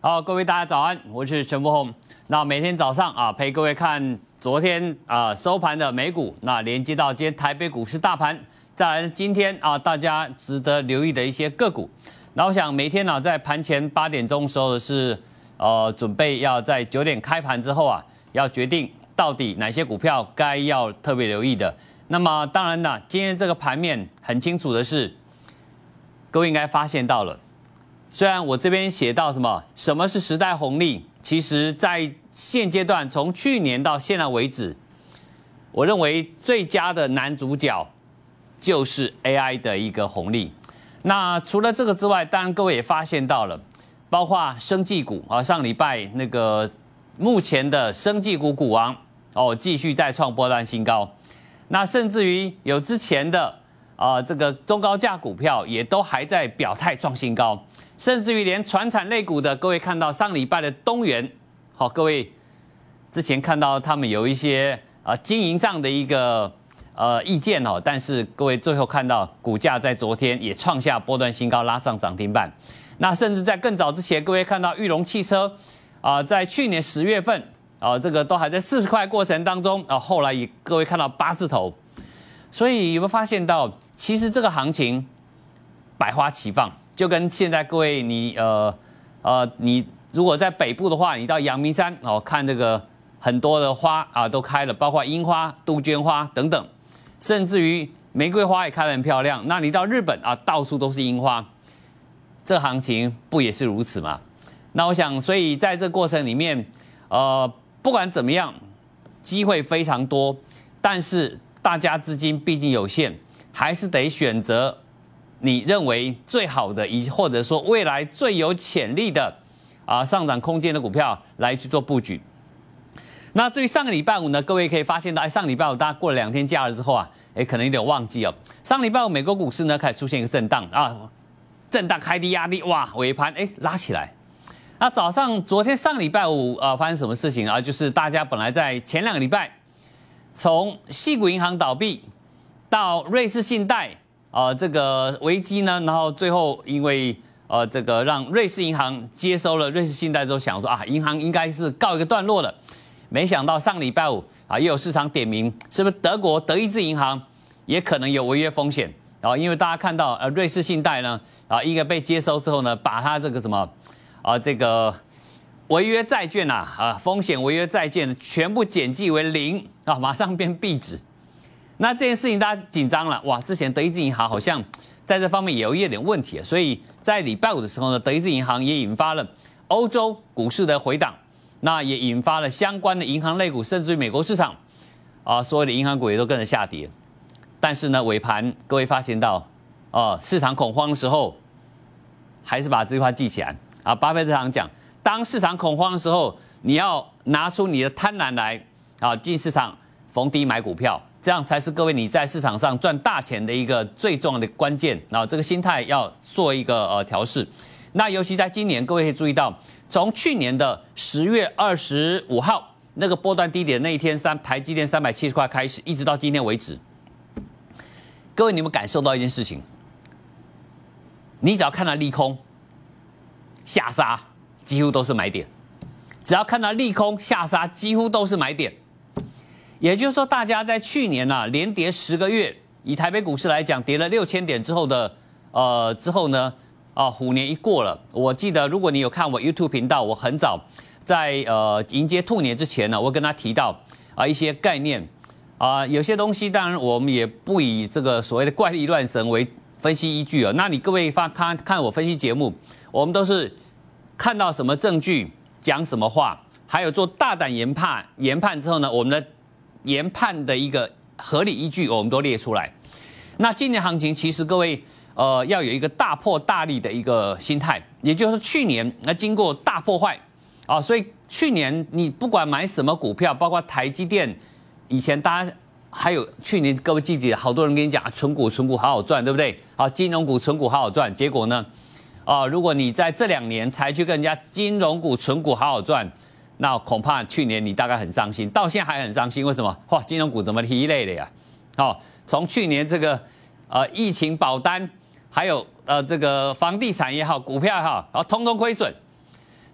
好，各位大家早安，我是陈柏宏。那每天早上陪各位看昨天收盘的美股，那连接到今天台北股市大盘，再来今天大家值得留意的一些个股。那我想每天在盘前8点钟的时候是准备要在9点开盘之后要决定到底哪些股票该要特别留意的。那么当然呢，今天这个盘面很清楚的是，各位应该发现到了。虽然我这边写到什么是时代红利，其实在现阶段从去年到现在为止，我认为最佳的男主角就是 AI 的一个红利。那除了这个之外，当然各位也发现到了，包括生技股上礼拜那个目前的生技股股王继续再创波段新高，那甚至于有之前的这个中高价股票也都还在表态创新高。甚至于连传产类股的，各位看到上礼拜的东元，各位之前看到他们有一些经营上的一个意见但是各位最后看到股价在昨天也创下波段新高，拉上涨停板。那甚至在更早之前，各位看到裕隆汽车在去年10月份这个都还在40块过程当中后来也各位看到8字头。所以有没有发现到，其实这个行情百花齐放。就跟现在各位你如果在北部的话，你到阳明山看这个很多的花都开了，包括樱花、杜鹃花等等，甚至于玫瑰花也开得很漂亮。那你到日本到处都是樱花，这行情不也是如此吗？那我想，所以在这过程里面，不管怎么样，机会非常多，但是大家资金毕竟有限，还是得选择你认为最好的，或者说未来最有潜力的上涨空间的股票来去做布局。那至于上个礼拜五呢，各位可以发现到，上礼拜五大家过了2天假日之后可能有点忘记上礼拜五美国股市呢开始出现一个震荡震荡开低压低，哇，尾盘拉起来。那早上昨天上礼拜五发生什么事情就是大家本来在前2个礼拜，从矽谷银行倒闭到瑞士信贷这个危机呢，然后最后因为这个让瑞士银行接收了瑞士信贷之后，想说银行应该是告一个段落了。没想到上礼拜五也有市场点名，是不是德意志银行也可能有违约风险？因为大家看到瑞士信贷呢一个被接收之后呢，把它这个这个违约债券风险违约债券全部减记为0马上变壁纸。那这件事情大家紧张了，哇！之前德意志银行好像在这方面也有一点问题，所以在礼拜五的时候呢，德意志银行也引发了欧洲股市的回档，那也引发了相关的银行类股，甚至于美国市场所有的银行股也都跟着下跌。但是呢，尾盘各位发现到市场恐慌的时候，还是把这句话记起来巴菲特常讲，当市场恐慌的时候，你要拿出你的贪婪来进市场逢低买股票。这样才是各位你在市场上赚大钱的一个最重要的关键这个心态要做一个调试。那尤其在今年，各位可以注意到，从去年的10月25号那个波段低点那一天，台积电370块开始，一直到今天为止，各位你有没有感受到一件事情？你只要看到利空下杀，几乎都是买点；只要看到利空下杀，几乎都是买点。也就是说，大家在去年连跌10个月，以台北股市来讲，跌了6000点之后呢，虎年一过了。我记得，如果你有看我 YouTube 频道，我很早在迎接兔年之前呢，我跟他提到一些概念有些东西当然我们也不以这个所谓的怪力乱神为分析依据那你各位看我分析节目，我们都是看到什么证据讲什么话，还有做大胆研判之后呢，我们的研判的一个合理依据我们都列出来。那今年行情其实各位要有一个大破大立的一个心态，也就是去年经过大破坏所以去年你不管买什么股票，包括台积电，以前大家还有去年各位记得好多人跟你讲存股好好赚，对不对？金融股存股好好赚，结果呢如果你在这2年才去跟人家金融股存股好好赚，那恐怕去年你大概很伤心，到现在还很伤心。为什么？哇，金融股怎么疲累了呀？从去年这个疫情保单，还有这个房地产也好，股票也好，然后通通亏损。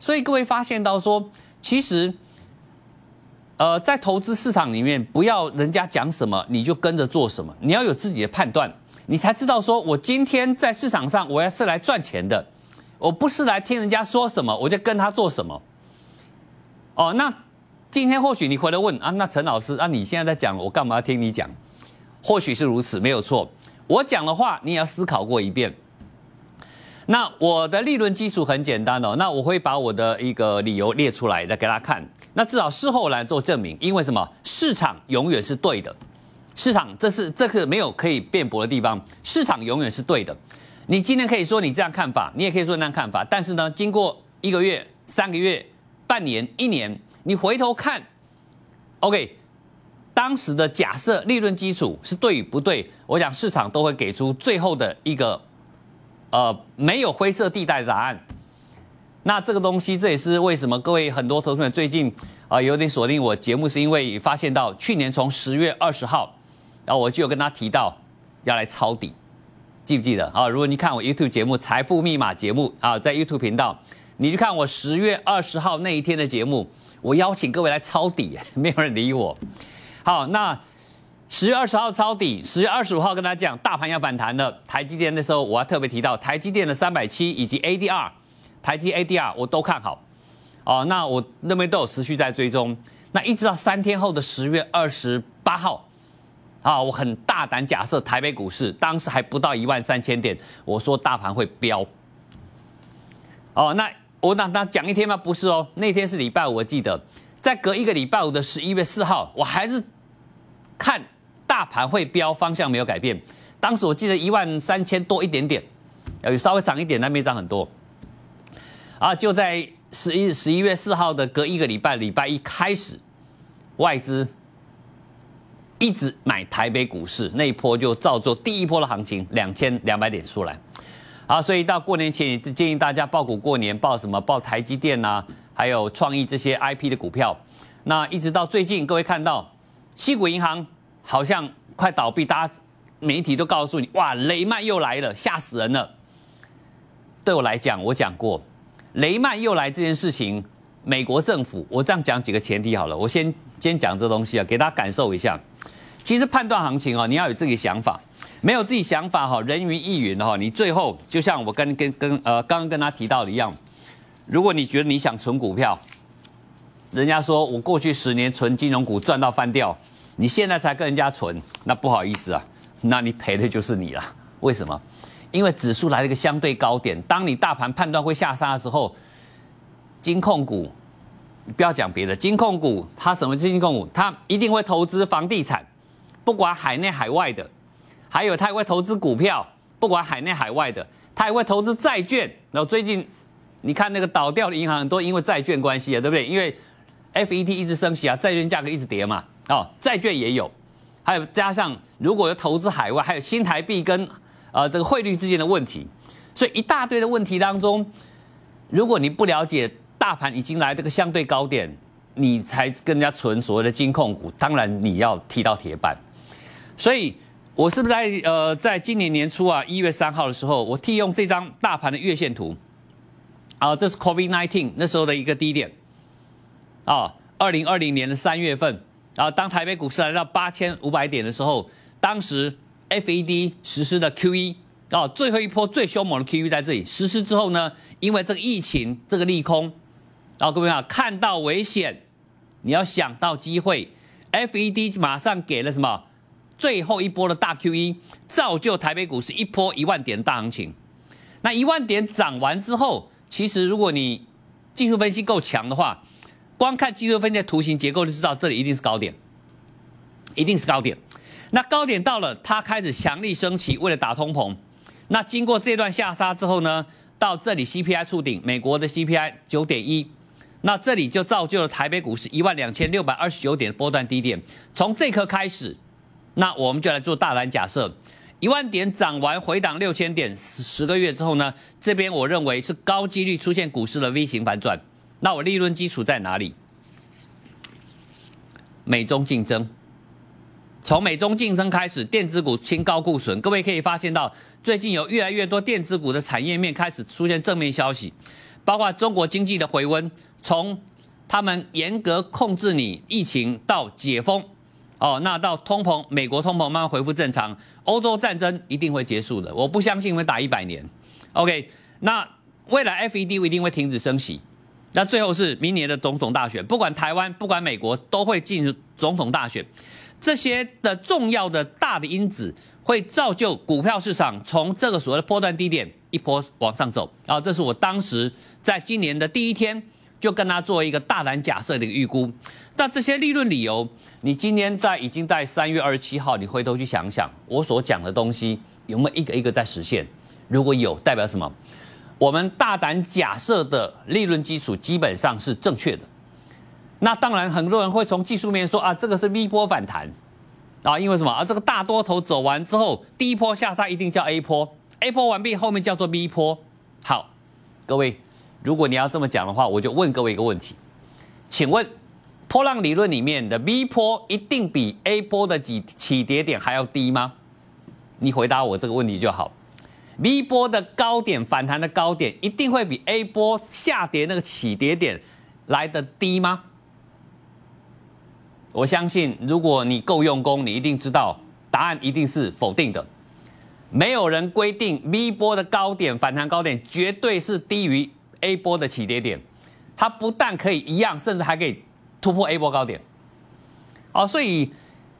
所以各位发现到说，其实，在投资市场里面，不要人家讲什么你就跟着做什么，你要有自己的判断，你才知道说我今天在市场上我要是来赚钱的，我不是来听人家说什么我就跟他做什么。哦，那今天或许你回来问啊，那陈老师啊，你现在在讲，我干嘛要听你讲？或许是如此，没有错。我讲的话你也要思考过一遍。那我的利润基础很简单哦，那我会把我的一个理由列出来再给大家看。那至少事后来做证明，因为什么？市场永远是对的，市场这个没有可以辩驳的地方，市场永远是对的。你今天可以说你这样看法，你也可以说那样看法，但是呢，经过1个月、3个月、半年、1年，你回头看 ，OK， 当时的假设利润基础是对与不对，我想市场都会给出最后的一个没有灰色地带的答案。那这个东西，这也是为什么各位很多投资人最近有点锁定我节目，是因为发现到去年从10月20号，然后我就有跟他提到要来抄底，记不记得啊？如果你看我 YouTube 节目《财富密码》节目啊，在 YouTube 频道，你去看我10月20号那一天的节目，我邀请各位来抄底，没有人理我。好，那10月20号抄底，10月25号跟大家讲大盘要反弹了。台积电那时候我还特别提到台积电的370以及 ADR， 台积 ADR 我都看好。哦，那我那边都有持续在追踪。那一直到3天后的10月28号，我很大胆假设台北股市当时还不到13000点，我说大盘会飙。哦，那我那讲一天吗？不是哦，那天是礼拜五，我记得。再隔1个礼拜五的11月4号，我还是看大盘会飙，方向没有改变。当时我记得13000多一点点，有稍微涨一点，但没涨很多。就在11月4号的隔1个礼拜，礼拜一开始，外资一直买台北股市，那一波就造就第一波的行情，2200点出来。所以到过年前也建议大家抱股过年，抱什么？抱台积电啊，还有创意这些 IP 的股票。那一直到最近，各位看到矽谷银行好像快倒闭，大家媒体都告诉你，哇，雷曼又来了，吓死人了。对我来讲，我讲过，雷曼又来这件事情，美国政府，我这样讲几个前提好了。我先讲这东西给大家感受一下。其实判断行情你要有自己想法。没有自己想法人云亦云的你最后就像我刚刚跟他提到的一样，如果你觉得你想存股票，人家说我过去10年存金融股赚到翻掉，你现在才跟人家存，那不好意思啊，那你赔的就是你了。为什么？因为指数来了一个相对高点，当你大盘判断会下杀的时候，金控股，不要讲别的，金控股它什么金控股？它一定会投资房地产，不管海内海外的。还有，他也会投资股票，不管海内海外的，他也会投资债券。然后最近你看那个倒掉的银行很多，因为债券关系对不对？因为 FED 一直升息债券价格一直跌嘛。债券也有，还有加上如果有投资海外，还有新台币跟这个汇率之间的问题，所以一大堆的问题当中，如果你不了解大盘已经来这个相对高点，你才跟人家存所谓的金控股，当然你要踢到铁板。所以。我是不是在今年年初1月3号的时候，我替用这张大盘的月线图，这是 COVID-19 那时候的一个低点，2020年的3月份，当台北股市来到8500点的时候，当时 FED 实施的 QE，最后一波最凶猛的 QE 在这里实施之后呢，因为这个疫情这个利空，各位看到危险，你要想到机会 ，FED 马上给了什么？最后一波的大 QE 造就台北股市一波10000点的大行情。那10000点涨完之后，其实如果你技术分析够强的话，光看技术分析的图形结构就知道这里一定是高点，一定是高点。那高点到了，它开始强力升旗，为了打通膨。那经过这段下杀之后呢，到这里 CPI 触顶，美国的 CPI 9.1，那这里就造就了台北股市12629点的波段低点。从这刻开始。那我们就来做大胆假设，10000点涨完回档6000点，10个月之后呢，这边我认为是高几率出现股市的 V 型反转。那我利润基础在哪里？美中竞争，从美中竞争开始，电子股清高库存，各位可以发现到，最近有越来越多电子股的产业面开始出现正面消息， 包括中国经济的回温，从他们严格控制你疫情到解封，那到通膨，美国通膨慢慢恢复正常，欧洲战争一定会结束的，我不相信会打100年。OK， 那未来 FED 一定会停止升息，那最后是明年的总统大选，不管台湾，不管美国，都会进入总统大选，这些的重要的大的因子会造就股票市场从这个所谓的波段低点一波往上走。然后这是我当时在今年的第一天就跟他做一个大胆假设的一个预估。那这些利润理由，你今天已经在3月27号，你回头去想想，我所讲的东西有没有一个一个在实现？如果有，代表什么？我们大胆假设的利润基础基本上是正确的。那当然，很多人会从技术面说这个是 V 波反弹因为什么这个大多头走完之后，第一波下杀一定叫 A 波，A 波完毕后面叫做 V 波。好，各位，如果你要这么讲的话，我就问各位一个问题，请问波浪理论里面的 V 波一定比 A 波的起跌点还要低吗？你回答我这个问题就好。V 波的高点反弹的高点一定会比 A 波下跌那个起跌点来得低吗？我相信，如果你够用功，你一定知道答案一定是否定的。没有人规定 V 波的高点反弹高点绝对是低于 A 波的起跌点，它不但可以一样，甚至还可以突破 A 波高点。所以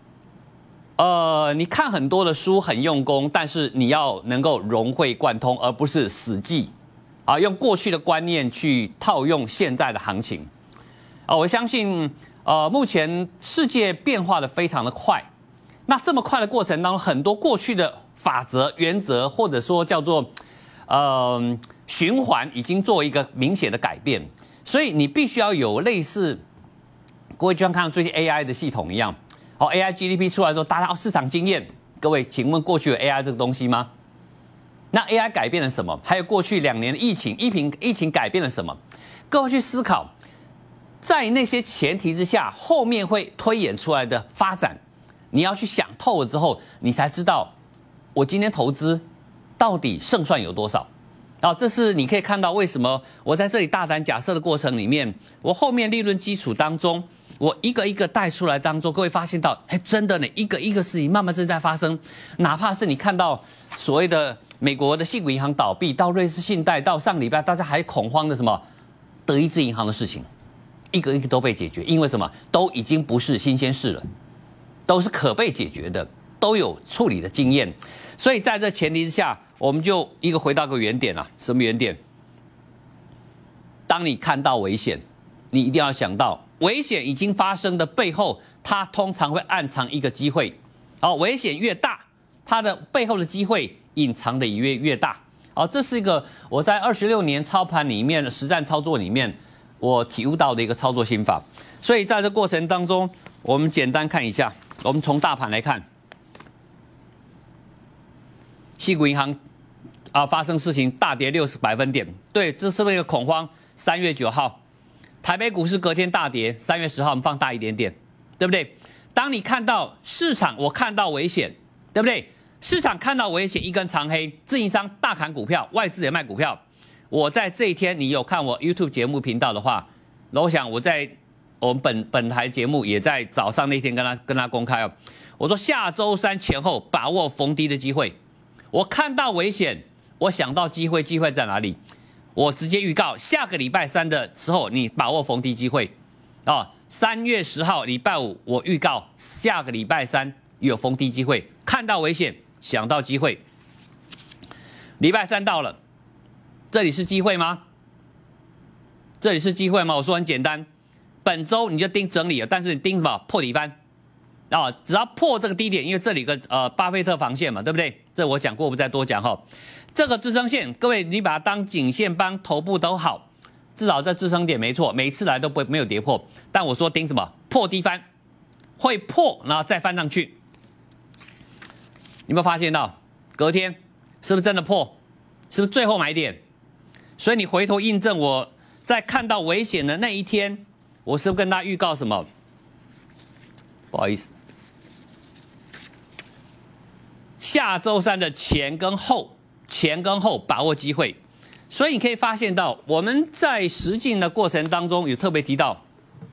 你看很多的书很用功，但是你要能够融会贯通，而不是死记用过去的观念去套用现在的行情我相信目前世界变化的非常的快，那这么快的过程当中，很多过去的法则原则或者说叫做循环已经做一个明显的改变，所以你必须要有类似各位就像看到最近 AI 的系统一样AI GDP 出来之后，大家市场经验，各位，请问过去有 AI 这个东西吗？那 AI 改变了什么？还有过去2年的疫情改变了什么？各位去思考，在那些前提之下，后面会推演出来的发展，你要去想透了之后，你才知道我今天投资到底胜算有多少。这是你可以看到为什么我在这里大胆假设的过程里面，我后面利润基础当中，我一个一个带出来当中，各位发现到，真的呢，一个一个事情慢慢正在发生。哪怕是你看到所谓的美国的矽谷银行倒闭，到瑞士信贷，到上礼拜大家还恐慌的什么德意志银行的事情，一个一个都被解决。因为什么？都已经不是新鲜事了，都是可被解决的，都有处理的经验。所以在这前提之下，我们就一个回到个原点什么原点？当你看到危险，你一定要想到危险已经发生的背后，它通常会暗藏一个机会。危险越大，它的背后的机会隐藏的也越大。这是一个我在26年操盘里面的实战操作里面，我体悟到的一个操作心法。所以在这过程当中，我们简单看一下，我们从大盘来看，矽谷银行发生事情大跌60百分点，对，这是不是一个恐慌？3月9号。台北股市隔天大跌，3月10号我们放大一点点，对不对？当你看到市场，我看到危险，对不对？市场看到危险，一根长黑，自营商大砍股票，外资也卖股票。我在这一天，你有看我 YouTube 节目频道的话，那我想我在我们本台节目也在早上那天跟他公开我说下周3前后把握逢低的机会。我看到危险，我想到机会，机会在哪里？我直接预告，下个礼拜3的时候，你把握逢低机会3月10号礼拜5，我预告下个礼拜3有逢低机会，看到危险，想到机会。礼拜3到了，这里是机会吗？这里是机会吗？我说很简单，本周你就盯整理了，但是你盯什么？破底翻只要破这个低点，因为这里有个巴菲特防线嘛，对不对？这我讲过，我不再多讲这个支撑线，各位你把它当颈线帮头部都好，至少这支撑点没错，每一次来都没有跌破。但我说盯什么？破低翻，会破，然后再翻上去。你有没有发现到隔天是不是真的破？是不是最后买点？所以你回头印证我在看到危险的那一天，我是不是跟大家预告什么？不好意思，下周3的前跟后把握机会。 所以你可以发现到，我们在实境的过程当中有特别提到，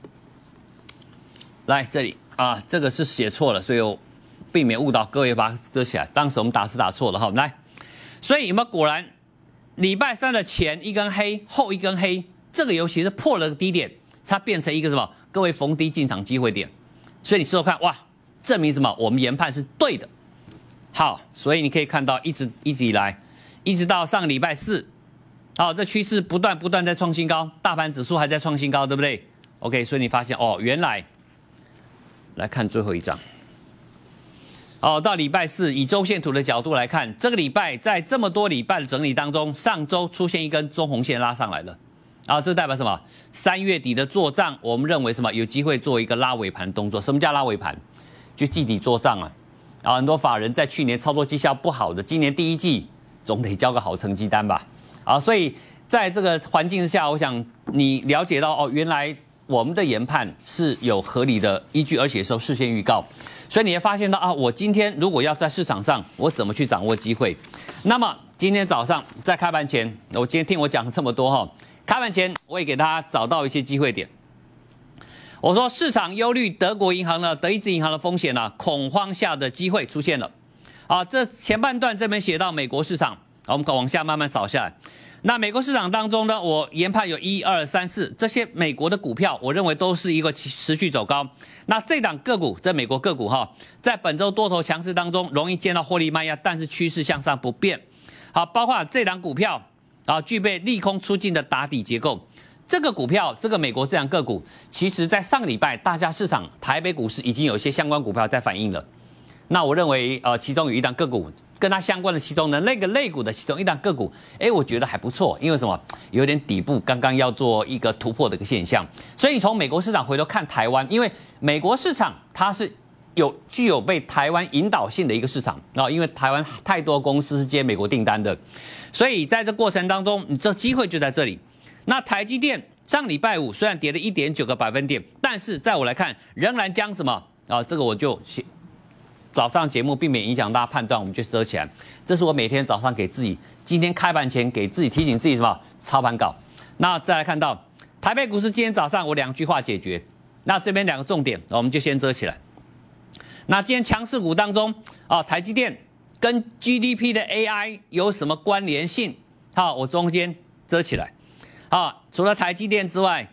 来这里啊，这个是写错了，所以我避免误导，各位把它遮起来。当时我们打是打错了哈，来，所以有没有果然礼拜三的前一根黑，后一根黑，这个尤其是破了低点，它变成一个什么？各位逢低进场机会点。所以你事后看，哇，证明什么？我们研判是对的。好，所以你可以看到一直以来，一直到上个礼拜四。好，这趋势不断在创新高，大盘指数还在创新高，对不对 ？OK， 所以你发现哦，原来来看最后一张。哦，到礼拜四，以周线图的角度来看，这个礼拜在这么多礼拜的整理当中，上周出现一根中红线拉上来了。啊，这代表什么？3月底的做账，我们认为什么有机会做一个拉尾盘动作？什么叫拉尾盘？就季底做账啊。啊，很多法人在去年操作绩效不好的，今年第一季总得交个好成绩单吧。啊，所以在这个环境之下，我想你了解到哦，原来我们的研判是有合理的依据，而且是事先预告，所以你会发现到啊，我今天如果要在市场上，我怎么去掌握机会？那么今天早上在开盘前，我今天听我讲了这么多哈，开盘前我也给大家找到一些机会点。我说市场忧虑德国银行呢、德意志银行的风险呢、恐慌下的机会出现了。啊，这前半段这边写到美国市场。好，我们往下慢慢扫下来。那美国市场当中呢，我研判有1、2、3、4这些美国的股票，我认为都是一个持续走高。那这档个股，这美国个股哈，在本周多头强势当中，容易见到获利卖压，但是趋势向上不变。好，包括这档股票啊，具备利空出尽的打底结构。这个股票，这个美国这档个股，其实在上个礼拜，大家市场台北股市已经有一些相关股票在反映了。那我认为，其中有一档个股跟它相关的其中的那个类股的其中一档个股，我觉得还不错，因为什么？有点底部刚刚要做一个突破的一个现象。所以从美国市场回头看台湾，因为美国市场它是具有被台湾引导性的一个市场啊，因为台湾太多公司是接美国订单的，所以在这过程当中，你这机会就在这里。那台积电上礼拜五虽然跌了1.9个百分点，但是在我来看，仍然将什么啊？这个我就早上节目避免影响大家判断，我们就遮起来。这是我每天早上给自己，今天开盘前给自己提醒自己什么操盘稿。那再来看到台北股市今天早上我2句话解决。那这边2个重点，我们就先遮起来。那今天强势股当中啊，台积电跟 GDP 的 AI 有什么关联性？好，我中间遮起来。好，除了台积电之外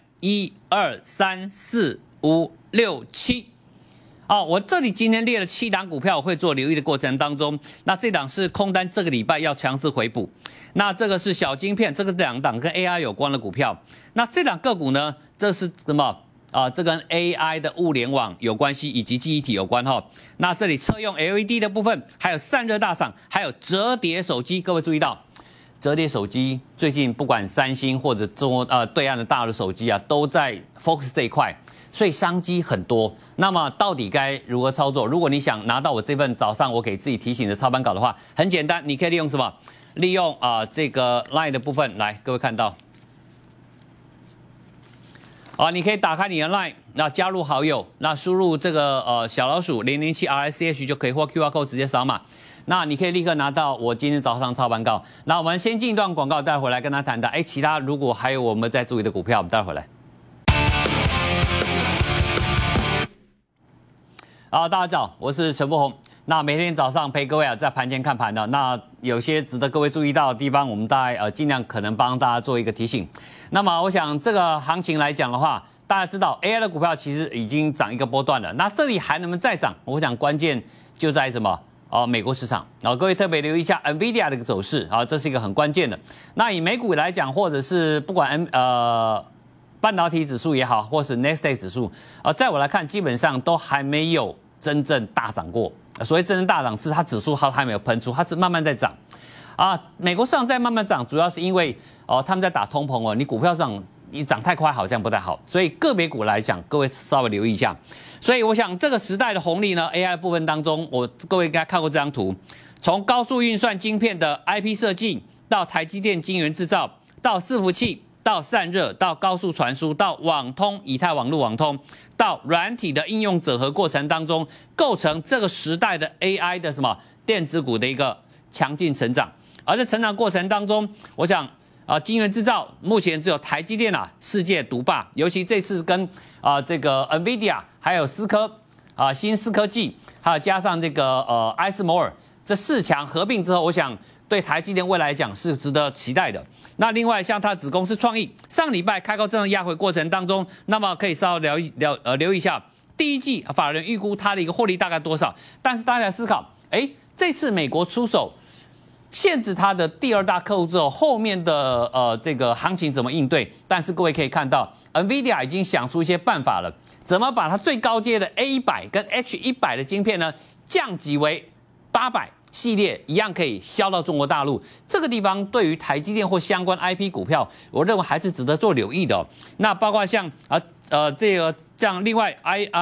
，1、2、3、4、5、6、7。哦，我这里今天列了7档股票，我会做留意的过程当中，那这档是空单，这个礼拜要强势回补。那这个是小晶片，这个2档跟 AI 有关的股票。那这档个股呢，这是什么啊？这跟 AI 的物联网有关系，以及记忆体有关哈。那这里车用 LED 的部分，还有散热大厂，还有折叠手机，各位注意到，折叠手机最近不管三星或者对岸的大的手机啊，都在 focus 这一块。所以商机很多，那么到底该如何操作？如果你想拿到我这份早上我给自己提醒的操盘稿的话，很简单，你可以利用什么？利用这个 LINE 的部分来，各位看到，你可以打开你的 LINE， 那加入好友，那输入这个小老鼠007 RSCH 就可以，或 QR code 直接扫码，那你可以立刻拿到我今天早上操盘稿。那我们先进一段广告，待会回来跟他谈的。其他如果还有我们在注意的股票，我们待会回来。大家好，我是陈柏宏。那每天早上陪各位在盘前看盘的，那有些值得各位注意到的地方，我们大概尽量可能帮大家做一个提醒。那么我想这个行情来讲的话，大家知道 AI 的股票其实已经涨一个波段了，那这里还能不能再涨？我想关键就在什么？美国市场。各位特别留意一下 NVIDIA 的一个走势这是一个很关键的。那以美股来讲，或者是不管半导体指数也好，或是 Nasdaq 指数在我来看，基本上都还没有真正大涨过。所谓真正大涨是它指数还没有喷出，它是慢慢在涨。美国市场在慢慢涨，主要是因为他们在打通膨你股票涨你涨太快好像不太好，所以个别股来讲，各位稍微留意一下。所以我想这个时代的红利呢 ，AI 部分当中，各位应该看过这张图，从高速运算晶片的 IP 设计，到台积电晶圆制造，到伺服器，到散热，到高速传输，到网通、以太网络网通，到软体的应用整合过程当中，构成这个时代的 AI 的什么电子股的一个强劲成长。而在成长过程当中，我想晶圆制造目前只有台积电世界独霸，尤其这次跟这个 NVIDIA 还有新思科技，还有加上这个艾斯摩尔这4强合并之后，我想对台积电未来来讲是值得期待的。那另外像它的子公司创意，上礼拜开高震荡压回过程当中，那么可以稍微留意一下第一季法人预估它的一个获利大概多少。但是大家来思考，这次美国出手限制它的第2大客户之后，后面的这个行情怎么应对？但是各位可以看到 ，NVIDIA 已经想出一些办法了，怎么把它最高阶的 A100跟 H100的晶片呢降级为800系列，一样可以销到中国大陆。这个地方对于台积电或相关 IP 股票，我认为还是值得做留意的。那包括像像另外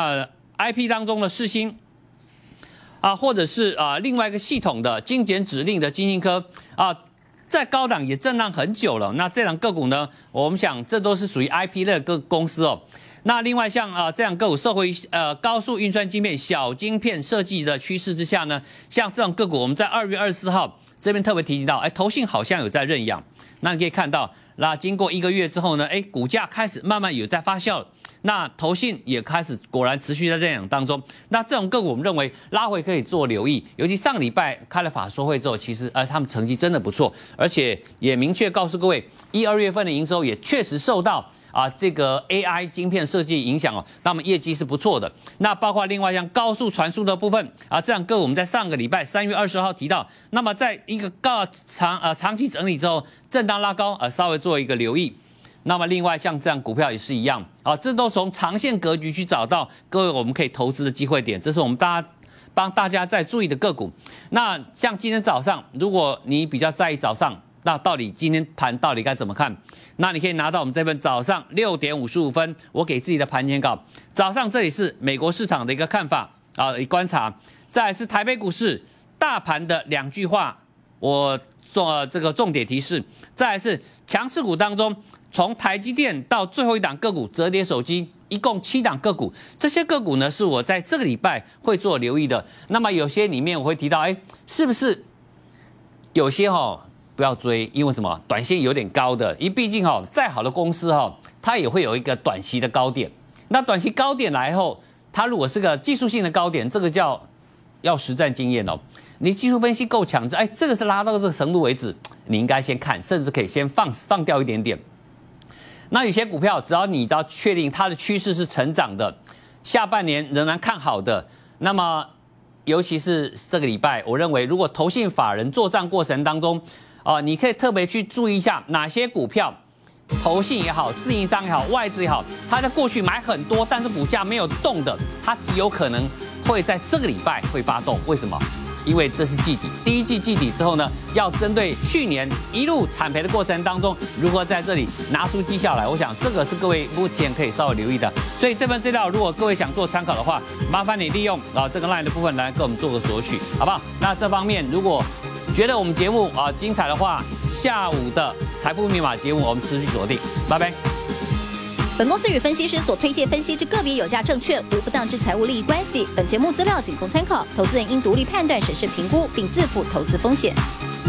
IP 当中的世芯。或者是另外一个系统的精简指令的晶心科在高档也震荡很久了。那这档个股呢，我们想这都是属于 IP 类的公司哦。那另外像这样个股受惠高速运算晶片、小晶片设计的趋势之下呢，像这种个股，我们在2月24号这边特别提及到，投信好像有在认养。那你可以看到，那经过1个月之后呢，股价开始慢慢有在发酵了。那投信也开始果然持续在认养当中。那这种个股我们认为拉回可以做留意，尤其上礼拜开了法说会之后，其实他们成绩真的不错，而且也明确告诉各位，1、2月份的营收也确实受到这个 AI 晶片设计影响那么业绩是不错的。那包括另外像高速传输的部分这样个股我们在上个礼拜3月20号提到，那么在一个长期整理之后震荡拉高稍微做一个留意。那么另外像这样股票也是一样这都从长线格局去找到各位我们可以投资的机会点，这是我们帮大家在注意的个股。那像今天早上，如果你比较在意早上，那到底今天盘到底该怎么看？那你可以拿到我们这份早上6点55分我给自己的盘前稿。早上这里是美国市场的一个看法观察，再来是台北股市大盘的2句话，我做这个重点提示，再来是强势股当中。从台积电到最后一档个股折叠手机，一共7档个股，这些个股呢是我在这个礼拜会做留意的。那么有些里面我会提到，是不是有些不要追，因为什么？短线有点高的，因为毕竟再好的公司它也会有一个短期的高点。那短期高点来后，它如果是个技术性的高点，这个要实战经验你技术分析够强，这个是拉到这个程度为止，你应该先看，甚至可以先放掉一点点。那有些股票，只要确定它的趋势是成长的，下半年仍然看好的，那么尤其是这个礼拜，我认为如果投信法人作战过程当中，你可以特别去注意一下哪些股票，投信也好，自营商也好，外资也好，它在过去买很多，但是股价没有动的，它极有可能会在这个礼拜会发动。为什么？因为这是季底，第一季季底之后呢，要针对去年一路惨赔的过程当中，如何在这里拿出绩效来，我想这个是各位目前可以稍微留意的。所以这份资料，如果各位想做参考的话，麻烦你利用这个 LINE 的部分来跟我们做个索取，好不好？那这方面如果觉得我们节目精彩的话，下午的财富密码节目我们持续锁定，拜拜。 本公司与分析师所推荐分析之个别有价证券无不当之财务利益关系。本节目资料仅供参考，投资人应独立判断、审视、评估，并自负投资风险。